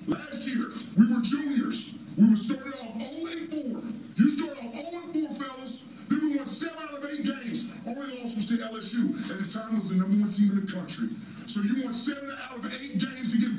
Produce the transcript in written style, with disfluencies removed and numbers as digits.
Last year, we were juniors. We were started off 0-4. You started off 0-4, fellas. Then we won 7 out of 8 games. Only loss was to LSU. At the time, was the #1 team in the country. So you won 7 out of 8 games to get